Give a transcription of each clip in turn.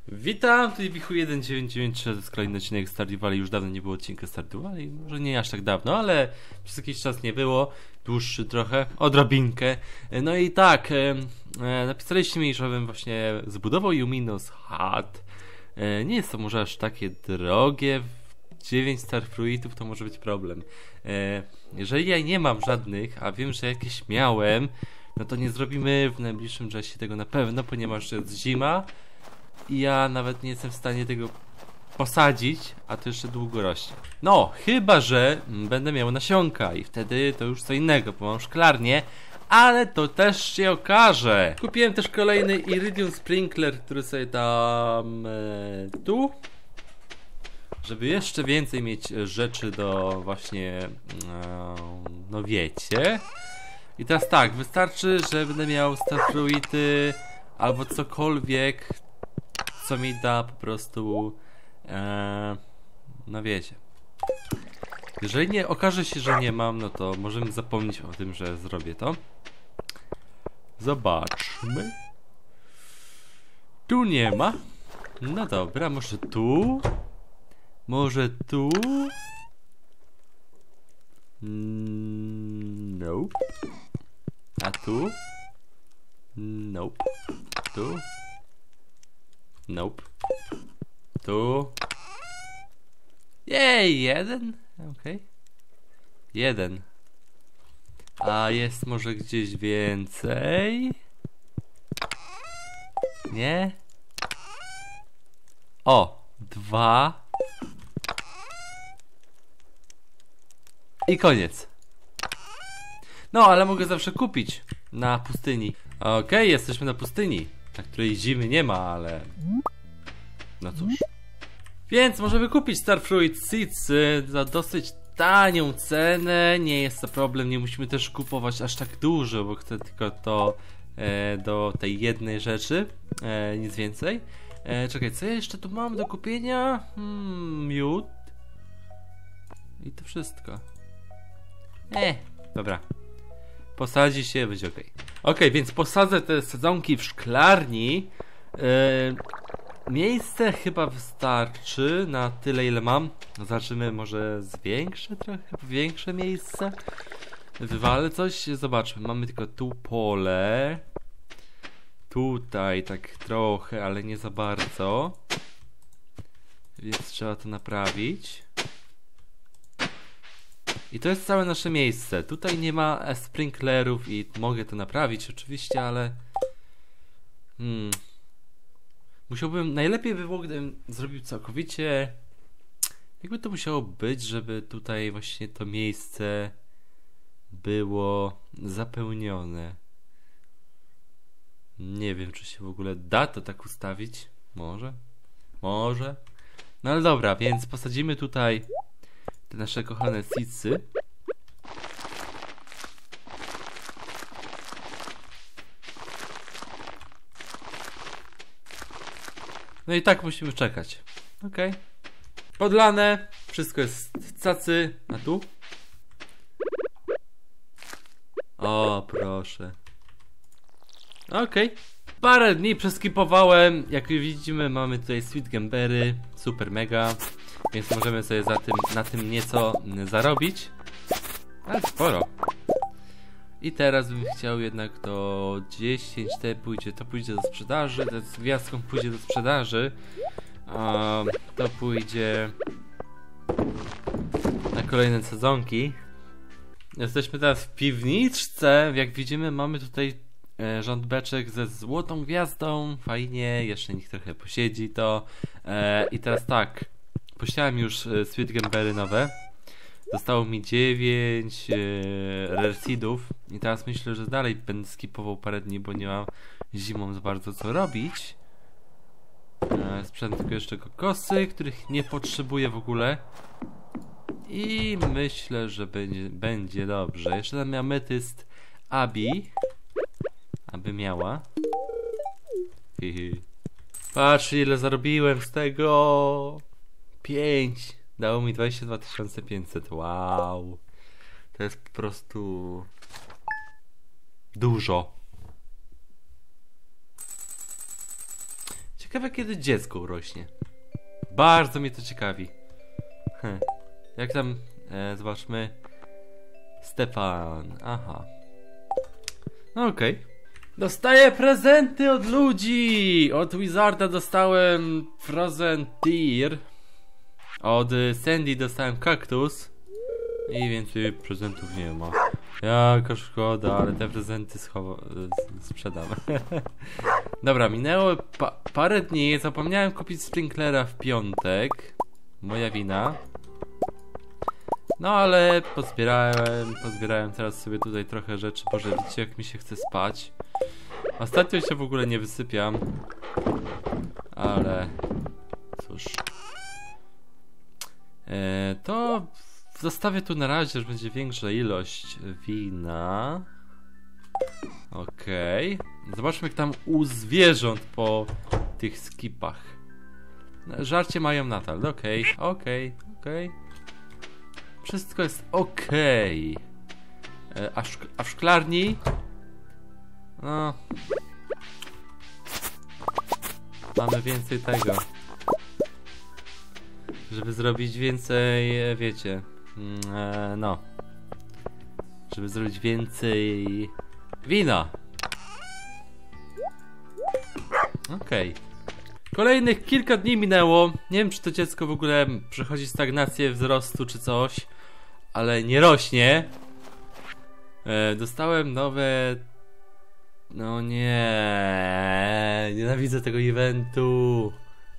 Witam, tutaj Wichu1993, to jest kolejny odcinek Stardew Valley. Już dawno nie było odcinka Stardew Valley, może nie aż tak dawno, ale przez jakiś czas nie było, dłuższy trochę, odrobinkę. No i tak, napisaliście mi, żebym właśnie zbudował Yuminos Hut. Nie jest to może aż takie drogie, 9 Starfruitów to może być problem. Jeżeli ja nie mam żadnych, a wiem, że jakieś miałem, no to nie zrobimy w najbliższym czasie tego na pewno, ponieważ jest zima. I ja nawet nie jestem w stanie tego posadzić, a to jeszcze długo rośnie. No, chyba że będę miał nasionka i wtedy to już co innego, bo mam szklarnię, ale to też się okaże. Kupiłem też kolejny Iridium Sprinkler, który sobie dam tu, żeby jeszcze więcej mieć rzeczy do właśnie, no wiecie. I teraz tak, wystarczy, że będę miał Starfruity albo cokolwiek, co mi da po prostu, no wiecie. Jeżeli nie okaże się, że nie mam, no to możemy zapomnieć o tym, że zrobię to. Zobaczmy. Tu nie ma. No dobra, może tu? Może tu? Nope. A tu? Nope. Tu? Nope. Tu. Jej, jeden? Okej. Jeden. A jest może gdzieś więcej? Nie? O, dwa. I koniec. No, ale mogę zawsze kupić na pustyni. Okej, jesteśmy na pustyni, na której zimy nie ma, ale... No cóż. Więc możemy kupić Starfruit Seeds za dosyć tanią cenę. Nie jest to problem, nie musimy też kupować aż tak dużo, bo chcę tylko to do tej jednej rzeczy, nic więcej. Czekaj, co ja jeszcze tu mam do kupienia? Miód. I to wszystko. Dobra. Posadzi się, będzie ok. Okej, więc posadzę te sadzonki w szklarni. Miejsce chyba wystarczy na tyle, ile mam. Zobaczymy, może zwiększę trochę, większe miejsce. Wywalę coś, zobaczmy. Mamy tylko tu pole. Tutaj tak trochę, ale nie za bardzo. Więc trzeba to naprawić. I to jest całe nasze miejsce. Tutaj nie ma sprinklerów i mogę to naprawić oczywiście, ale... Musiałbym... Najlepiej by było, gdybym zrobił całkowicie... Jakby to musiało być, żeby tutaj właśnie to miejsce było zapełnione. Nie wiem, czy się w ogóle da to tak ustawić. Może? Może? No ale dobra, więc posadzimy tutaj te nasze kochane seedsy. No i tak musimy czekać. Okej. Podlane. Wszystko jest cacy. A tu? O, proszę. Okej. Parę dni przeskipowałem. Jak widzimy, mamy tutaj Sweet Gambery. Super mega. Więc możemy sobie na tym nieco zarobić. Ale sporo. I teraz bym chciał jednak to 10 to pójdzie do sprzedaży. Z gwiazdką pójdzie do sprzedaży. To pójdzie na kolejne sezonki. Jesteśmy teraz w piwniczce. Jak widzimy, mamy tutaj rządbeczek ze złotą gwiazdą. Fajnie, jeszcze niech trochę posiedzi to. I teraz tak. Posiałem już Sweet Gambery nowe. Zostało mi 9 rare seedów. I teraz myślę, że dalej będę skipował parę dni, bo nie mam zimą za bardzo co robić. Sprzedam tylko jeszcze kokosy, których nie potrzebuję w ogóle. I myślę, że będzie dobrze. Jeszcze tam ametyst Abi. Aby miała. Patrz, ile zarobiłem z tego. 5. Dało mi 22 500. Wow. To jest po prostu dużo. Ciekawe, kiedy dziecko urośnie. Bardzo mnie to ciekawi. Jak tam? Zobaczmy. Stefan. Aha. No okej. Dostaję prezenty od ludzi! Od Wizarda dostałem Frozen Tear. Od Sandy dostałem kaktus. I więcej prezentów nie ma. Jaka szkoda, ale te prezenty sprzedam. Dobra, minęło parę dni. Zapomniałem kupić sprinklera w piątek. Moja wina. No ale pozbierałem teraz sobie tutaj trochę rzeczy. Boże, widzicie jak mi się chce spać. Ostatnio się w ogóle nie wysypiam. Ale cóż. To zostawię tu na razie, że będzie większa ilość wina. Okej. Zobaczmy jak tam u zwierząt po tych skipach. Żarcie mają nadal. Okej. Wszystko jest okej. A w szklarni? No. Mamy więcej tego. Żeby zrobić więcej, wiecie. No. Żeby zrobić więcej wina. Okej. Kolejnych kilka dni minęło. Nie wiem, czy to dziecko w ogóle przechodzi stagnację wzrostu czy coś, ale nie rośnie. Dostałem nowe... No nie, nienawidzę tego eventu.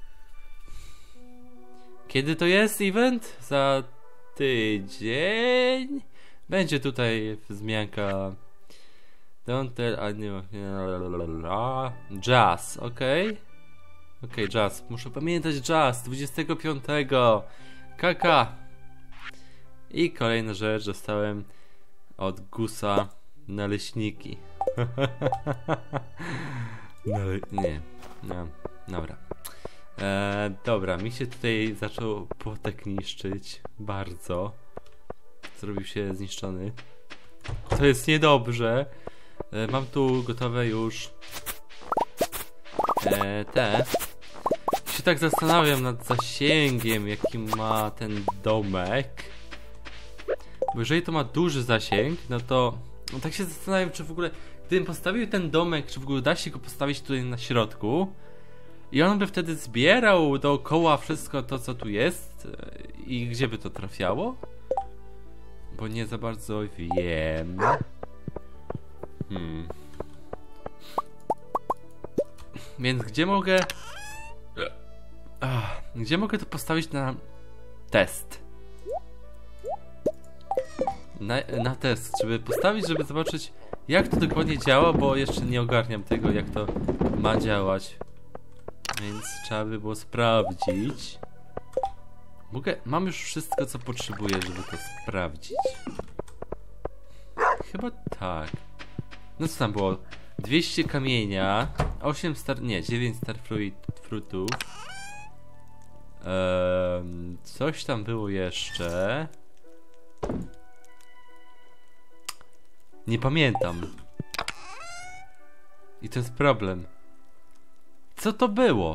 Kiedy to jest event? Za tydzień? Będzie tutaj wzmianka. Don't tell anyone. Jazz, okej, jazz. Muszę pamiętać jazz. 25. Kaka. I kolejna rzecz. Dostałem od Gusa naleśniki. Nie. No, dobra. Dobra, mi się tutaj zaczął płotek niszczyć. Bardzo. Zrobił się zniszczony. To jest niedobrze. Mam tu gotowe już te. Się tak zastanawiam nad zasięgiem, jaki ma ten domek. Bo jeżeli to ma duży zasięg, no to tak się zastanawiam, czy w ogóle gdybym postawił ten domek, czy w ogóle da się go postawić tutaj na środku i on by wtedy zbierał dookoła wszystko to, co tu jest i gdzie by to trafiało? Bo nie za bardzo wiem. Więc gdzie mogę... Gdzie mogę to postawić na test? Na test, żeby postawić, żeby zobaczyć jak to dokładnie działa, bo jeszcze nie ogarniam tego, jak to ma działać. Więc trzeba by było sprawdzić. Mam już wszystko, co potrzebuję, żeby to sprawdzić. Chyba tak. No co tam było? 200 kamienia, 9 starfruitów. Coś tam było jeszcze. Nie pamiętam. I to jest problem. Co to było?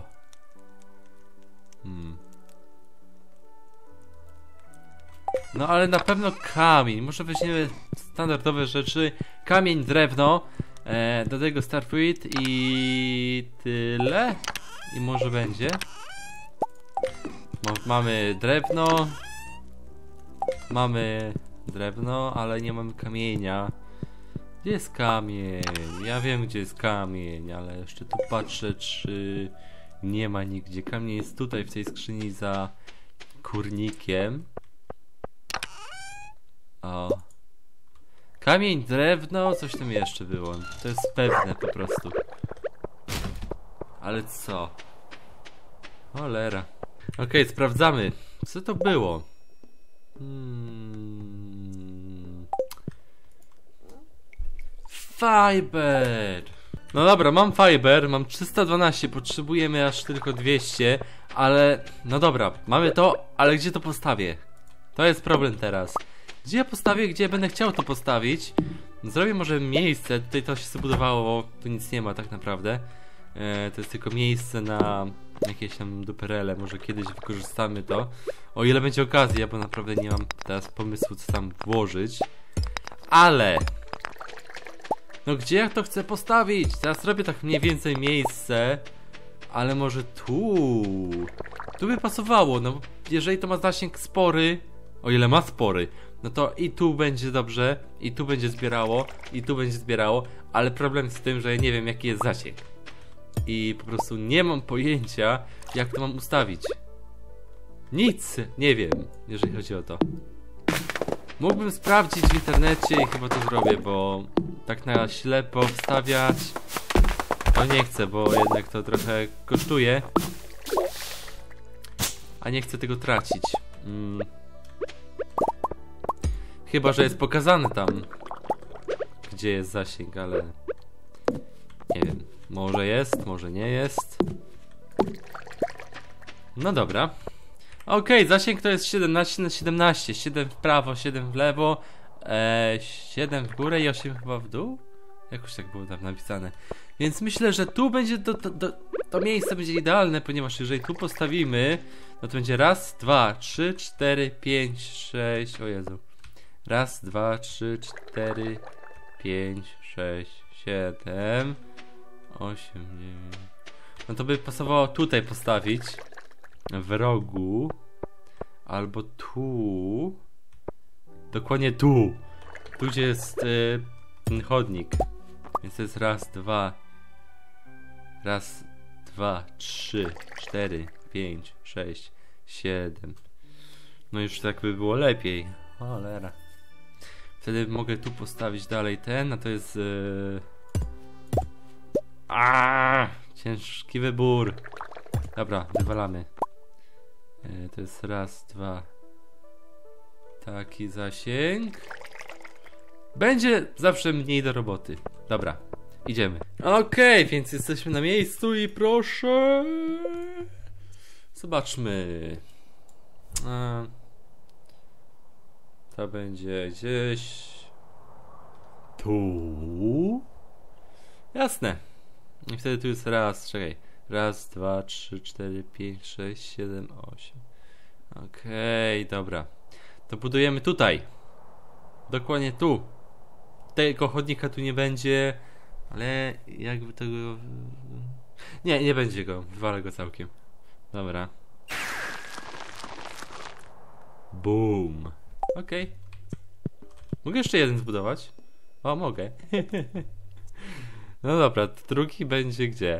No ale na pewno kamień. Może weźmiemy standardowe rzeczy. Kamień, drewno. Do tego starfruit i tyle. I może będzie. Mamy drewno. Mamy drewno, ale nie mamy kamienia. Gdzie jest kamień? Ja wiem, gdzie jest kamień, ale jeszcze tu patrzę, czy nie ma nigdzie. Kamień jest tutaj w tej skrzyni za kurnikiem. O. Kamień, drewno, coś tam jeszcze było. To jest pewne po prostu. Ale co? Cholera. Okej, sprawdzamy. Co to było? Fiber. No dobra, mam fiber, mam 312, potrzebujemy aż tylko 200. Ale, no dobra, mamy to, ale gdzie to postawię? To jest problem teraz. Gdzie ja postawię, gdzie będę chciał to postawić? Zrobię może miejsce, tutaj to się zbudowało, bo tu nic nie ma tak naprawdę. To jest tylko miejsce na jakieś tam duperele. Może kiedyś wykorzystamy to. O ile będzie okazja, bo naprawdę nie mam teraz pomysłu, co tam włożyć. Ale no gdzie ja to chcę postawić? Teraz robię tak mniej więcej miejsce. Ale może tu. Tu by pasowało, no jeżeli to ma zasięg spory. O ile ma spory, no to i tu będzie dobrze. I tu będzie zbierało. I tu będzie zbierało. Ale problem z tym, że ja nie wiem jaki jest zasięg. I po prostu nie mam pojęcia jak to mam ustawić. Nic nie wiem, jeżeli chodzi o to. Mógłbym sprawdzić w internecie i chyba to zrobię, bo tak na ślepo wstawiać to nie chcę, bo jednak to trochę kosztuje. A nie chcę tego tracić. Chyba że jest pokazane tam gdzie jest zasięg, ale nie wiem. Może jest, może nie jest. No dobra. Okej, zasięg to jest 17 na 17. 7 w prawo, 7 w lewo, 7 w górę i 8 chyba w dół? Jakoś tak było tam napisane. Więc myślę, że tu będzie to miejsce będzie idealne, ponieważ jeżeli tu postawimy, no to będzie raz, 2, 3, 4, 5, 6. O Jezu. Raz, 2, 3, 4, 5, 6, 7, 8, 9. No to by pasowało tutaj postawić. W rogu. Albo tu. Dokładnie tu. Tu gdzie jest ten chodnik. Więc to jest raz, 2. Raz, 2, 3, 4, 5, 6, 7. No już tak by było lepiej. Cholera. Wtedy mogę tu postawić dalej ten, a to jest ciężki wybór. Dobra, wywalamy. To jest raz, 2. Taki zasięg. Będzie zawsze mniej do roboty. Dobra, idziemy. Okej, więc jesteśmy na miejscu i proszę. Zobaczmy. To będzie gdzieś tu. Jasne. I wtedy tu jest raz, czekaj. Raz, 2, 3, 4, 5, 6, 7, 8. Okej, dobra. To budujemy tutaj. Dokładnie tu. Tego chodnika tu nie będzie. Ale jakby tego... Nie będzie go. Wywalę go całkiem. Dobra. Boom. Okej. Mogę jeszcze jeden zbudować? O, mogę. No dobra, drugi będzie gdzie?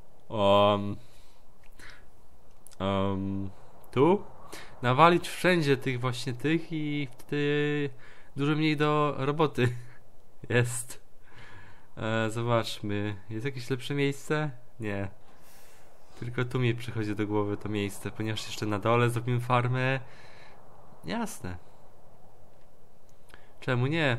Tu? Nawalić wszędzie tych właśnie tych i wtedy dużo mniej do roboty. Jest. Zobaczmy. Jest jakieś lepsze miejsce? Nie. Tylko tu mi przychodzi do głowy to miejsce, ponieważ jeszcze na dole zrobimy farmę. Jasne. Czemu nie?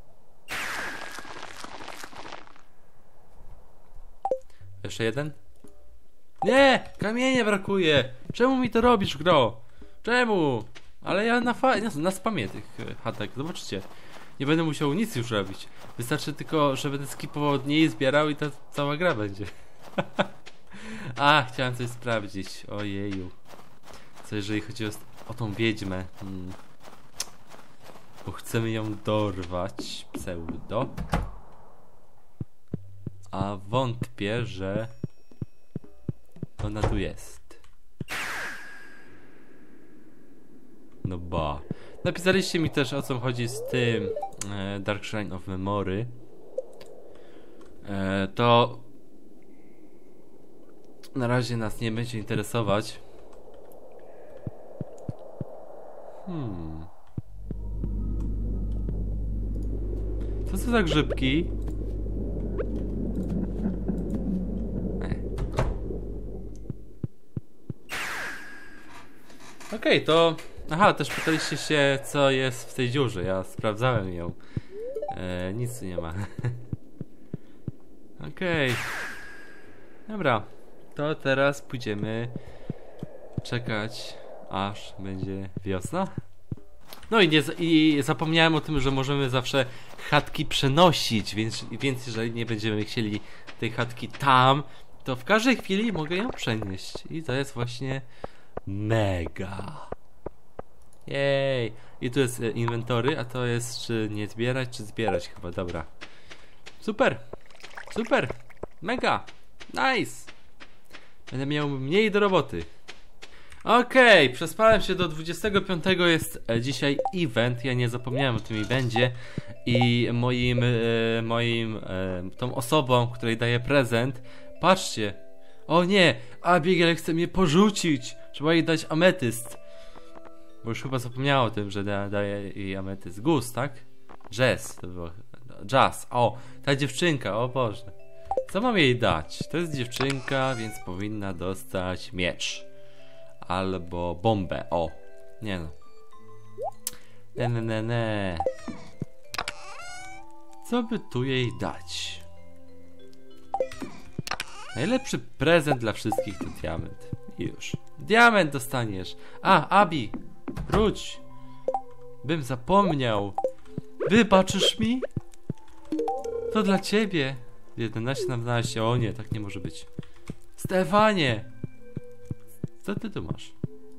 Jeszcze jeden? Nie! Kamienie brakuje! Czemu mi to robisz, gro? Czemu? Ale ja na spamie tych chatek, zobaczcie. Nie będę musiał nic już robić. Wystarczy tylko, że będę skipował od niej, zbierał i ta cała gra będzie. A, chciałem coś sprawdzić. Ojeju. Co jeżeli chodzi o tą wiedźmę? Bo chcemy ją dorwać. Pseudo. A wątpię, że ona tu jest. No ba. Napisaliście mi też o co chodzi z tym Dark Shrine of Memory. To na razie nas nie będzie interesować. Co to za grzybki? Okej, to... Aha, też pytaliście się, co jest w tej dziurze. Ja sprawdzałem ją. Nic tu nie ma. Okej. Dobra. To teraz pójdziemy czekać, aż będzie wiosna. No i zapomniałem o tym, że możemy zawsze chatki przenosić, więc jeżeli nie będziemy chcieli tej chatki tam, to w każdej chwili mogę ją przenieść. I to jest właśnie mega. Jej. I tu jest inwentory, a to jest czy nie zbierać, czy zbierać chyba, dobra. Super. Super. Mega. Nice. Będę miał mniej do roboty. Okej, przespałem się do 25. Jest dzisiaj event. Ja nie zapomniałem o tym evencie. I tą osobą, której daję prezent. Patrzcie. O nie, Abigail chce mnie porzucić. Trzeba jej dać ametyst. Bo już chyba zapomniała o tym, że daję jej ametyst. Gus, tak? Jazz to było. Jazz, o, ta dziewczynka, o Boże. Co mam jej dać? To jest dziewczynka, więc powinna dostać miecz. Albo bombę, o. Nie no. Ne. Co by tu jej dać? Najlepszy prezent dla wszystkich to diament. I już. Diament dostaniesz. Abi, wróć. Bym zapomniał. Wybaczysz mi? To dla ciebie. 11 na 12. O nie, tak nie może być. Stefanie! Co ty tu masz?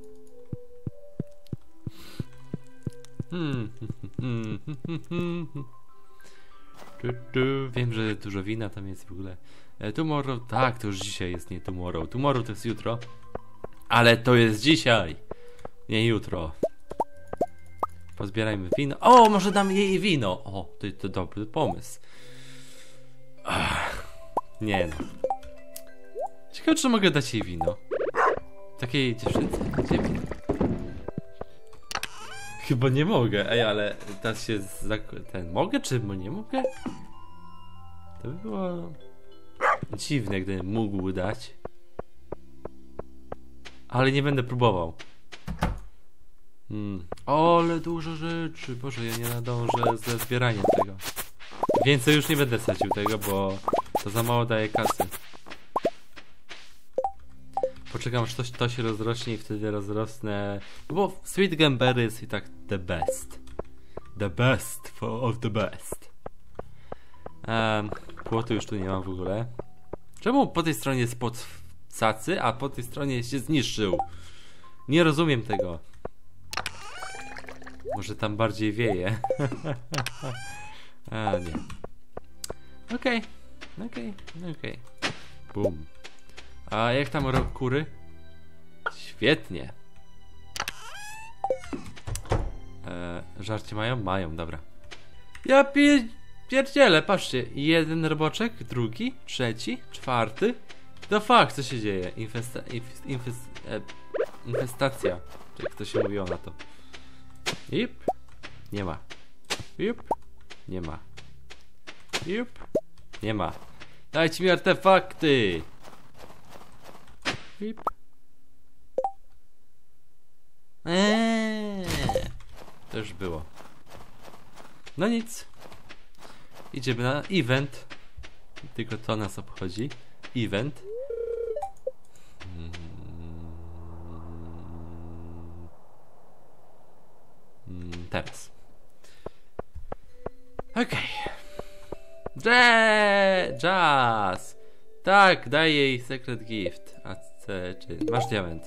Wiem, że dużo wina tam jest w ogóle. Tomorrow, tak, to już dzisiaj jest, nie tomorrow. Tomorrow to jest jutro. Ale to jest dzisiaj, nie jutro. Pozbierajmy wino. O, może dam jej wino. O, to dobry pomysł. Nie no. Ciekawe, czy mogę dać jej wino. Takiej dziewczynce? Gdzie wino? Chyba nie mogę. Ej, ale teraz się mogę, czy nie mogę? To by było dziwne, gdybym mógł dać. Ale nie będę próbował. Ale dużo rzeczy. Boże, ja nie nadążę ze zbieraniem tego. Więcej już nie będę stracił tego, bo to za mało daje kasy. Poczekam, aż to się rozrośnie i wtedy rozrosnę. Bo Sweet Gamberry jest i tak the best. The best of the best. Płotu już tu nie mam w ogóle. Czemu po tej stronie jest pod cacy, a po tej stronie się zniszczył? Nie rozumiem tego. Może tam bardziej wieje. Nie. Okej. Bum. A jak tam kury? Świetnie. Żarcie mają? Mają, dobra. Ja pierdzielę, patrzcie. Jeden roboczek, drugi, trzeci, czwarty. The fuck, co się dzieje? Infestacja. Jak to się mówiło na to? Jip. Nie ma. Jip. Nie ma. Jip. Nie ma. Dajcie mi artefakty. Jip. To już było. No nic. Idziemy na event. Tylko to nas obchodzi. Event. Teraz. Okej. Jazz. Tak, daj jej secret gift. Czy masz diament?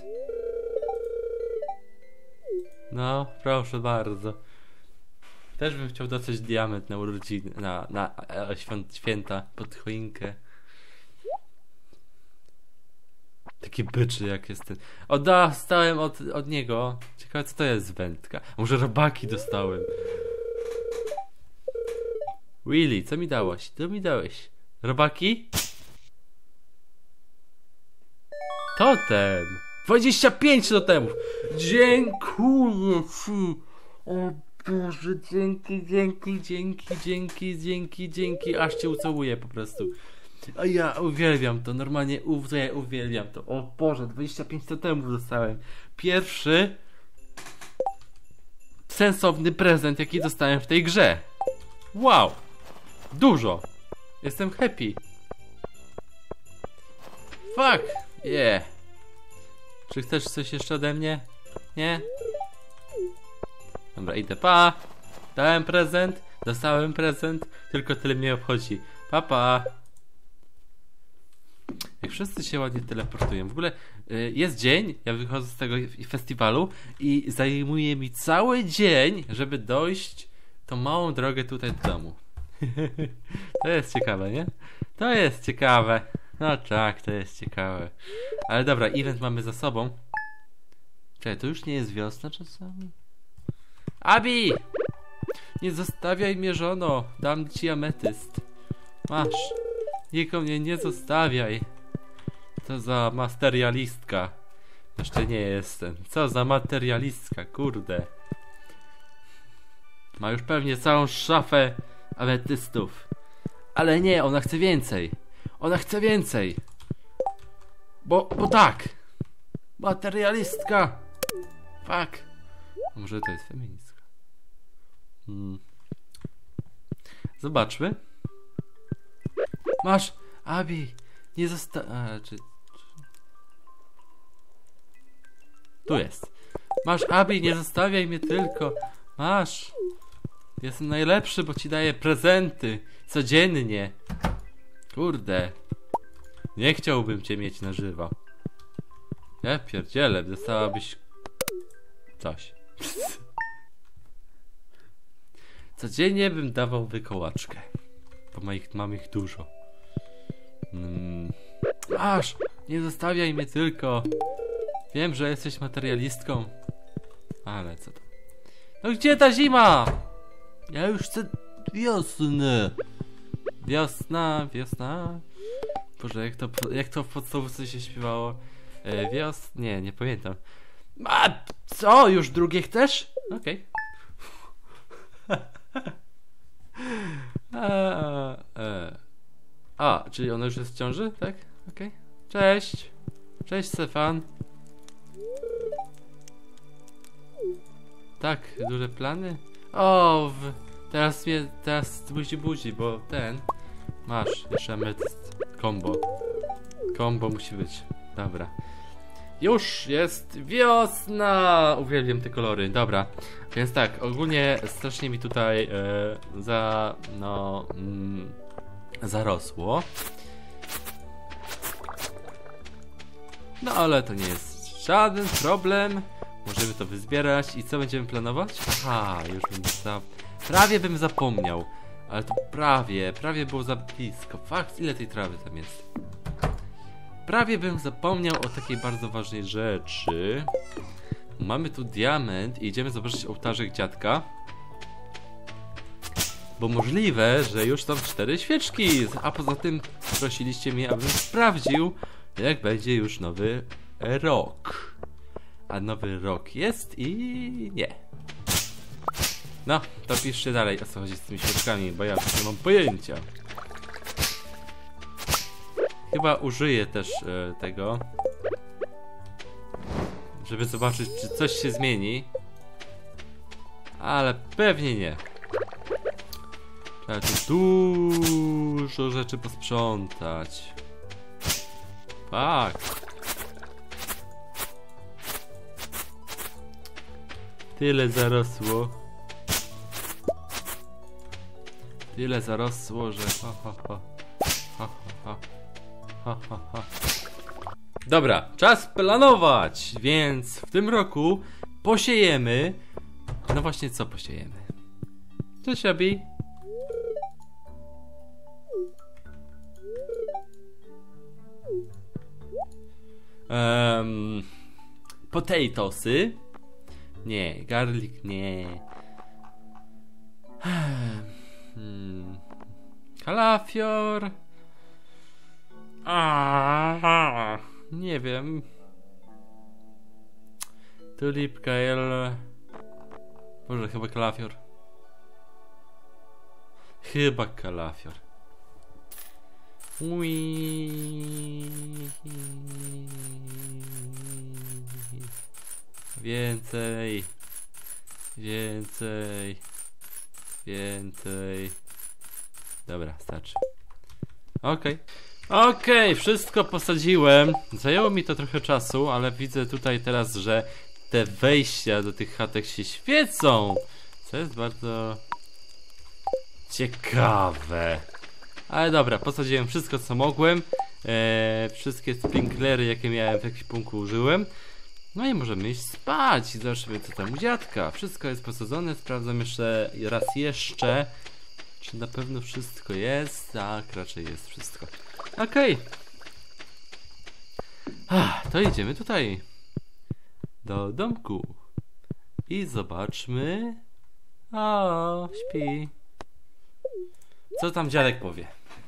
No, proszę bardzo. Też bym chciał dostać diament na urodziny, na święta pod choinkę. Taki byczy jak jest ten. Dostałem od niego. Ciekawe, co to jest wędka. A może robaki dostałem. Willy, co mi dałeś? Co mi dałeś? Robaki? Totem. 25 totemów. Dziękuję ci. O Boże, dzięki. Aż cię ucałuję po prostu. A ja uwielbiam to, normalnie uwielbiam to. O Boże, 25 totemów dostałem. Pierwszy sensowny prezent, jaki dostałem w tej grze. Wow. Dużo. Jestem happy. Fuck. Yeah. Czy chcesz coś jeszcze ode mnie? Nie? Dobra, idę, pa. Dałem prezent, dostałem prezent. Tylko tyle mnie obchodzi. Pa. Jak wszyscy się ładnie teleportują. W ogóle jest dzień, ja wychodzę z tego festiwalu i zajmuje mi cały dzień, żeby dojść tą małą drogę tutaj do domu. To jest ciekawe, nie? To jest ciekawe. No tak, to jest ciekawe. Ale dobra, event mamy za sobą. Czekaj, to już nie jest wiosna czasami? Abi! Nie zostawiaj mnie, żono. Dam ci ametyst. Masz. Nikogo mnie nie zostawiaj. Co za materialistka. Jeszcze nie jestem. Co za materialistka, kurde. Ma już pewnie całą szafę ametystów. Ale nie, ona chce więcej. Ona chce więcej. Bo tak. Materialistka. Fuck. A może to jest feministka? Zobaczmy. Masz, Abi. Nie Tu jest. Masz, Abi, nie zostawiaj mnie tylko. Masz. Jestem najlepszy, bo ci daję prezenty. Codziennie. Kurde. Nie chciałbym cię mieć na żywo. Ja pierdzielę, dostałabyś coś. Codziennie bym dawał wykołaczkę. Bo mam ich dużo. Masz, nie zostawiaj mnie tylko. Wiem, że jesteś materialistką. Ale co to? No gdzie ta zima? Ja już chcę wiosny. Wiosna, wiosna. Boże, jak to w podstawówce się śpiewało? Nie pamiętam. A co? Już drugie chcesz? Okej. Czyli ona już jest w ciąży? Tak? Okej. Cześć. Cześć, Stefan. Tak, duże plany? Teraz buzi, bo masz jeszcze ametyst. Combo musi być. Dobra. Już jest wiosna! Uwielbiam te kolory. Dobra. Więc tak, ogólnie strasznie mi tutaj zarosło. No ale to nie jest żaden problem. Możemy to wyzbierać. I co będziemy planować? Aha, już prawie bym zapomniał. Ale to prawie było za blisko. Fakt, ile tej trawy tam jest? Prawie bym zapomniał o takiej bardzo ważnej rzeczy. Mamy tu diament i idziemy zobaczyć ołtarzek dziadka. Bo możliwe, że już są 4 świeczki. A poza tym prosiliście mnie, abym sprawdził, jak będzie już nowy rok. A nowy rok jest i nie. No, to piszcie dalej, o co chodzi z tymi świeczkami, bo ja już nie mam pojęcia. Chyba użyję też tego, żeby zobaczyć, czy coś się zmieni. Ale pewnie nie. Trzeba tu dużo rzeczy posprzątać. Tak. Tyle zarosło. Tyle zarosło, że Dobra, czas planować. Więc w tym roku posiejemy. No właśnie, co posiejemy? Cześć, Abi. Potatosy. Nie, garlic nie. Kalafior. Nie wiem. Tulip, kale. Boże, chyba kalafior. Chyba kalafior. Więcej. Więcej. Więcej. Dobra, starczy. Okej, wszystko posadziłem. Zajęło mi to trochę czasu, ale widzę tutaj teraz, że te wejścia do tych chatek się świecą. Co jest bardzo ciekawe. Ale dobra, posadziłem wszystko, co mogłem. Wszystkie sprinklery, jakie miałem w ekwipunku, użyłem. No i możemy iść spać i zobaczymy, co tam u dziadka. Wszystko jest posadzone, sprawdzam jeszcze raz czy na pewno wszystko jest. Tak, raczej jest wszystko. Okej. To idziemy tutaj do domku i zobaczmy. O, śpi. Co tam dziadek powie?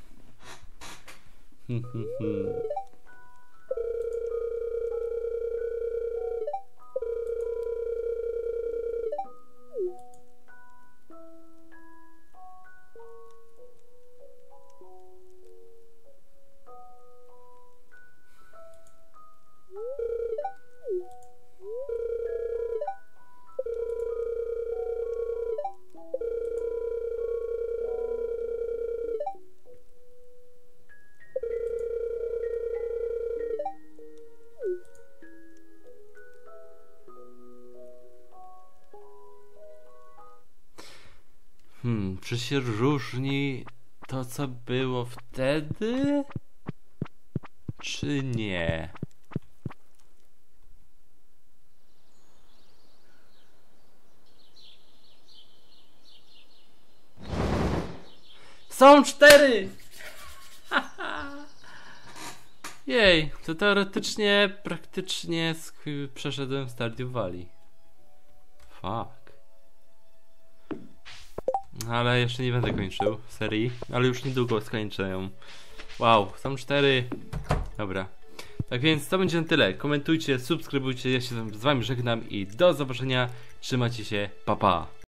Czy się różni to, co było wtedy? Czy nie? Są 4! Jej, to teoretycznie praktycznie przeszedłem Stardew Valley. Fuck. Ale jeszcze nie będę kończył serii, ale już niedługo skończę ją. Wow, są 4. Dobra. Tak więc to będzie na tyle. Komentujcie, subskrybujcie, ja się z wami żegnam i do zobaczenia. Trzymajcie się, pa pa.